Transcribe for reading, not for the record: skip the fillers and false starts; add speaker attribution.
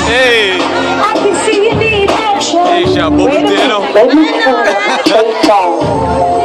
Speaker 1: Hey.
Speaker 2: I can see you need action.
Speaker 1: Hey, Shabobo Dino.
Speaker 2: Let me turn up the bass.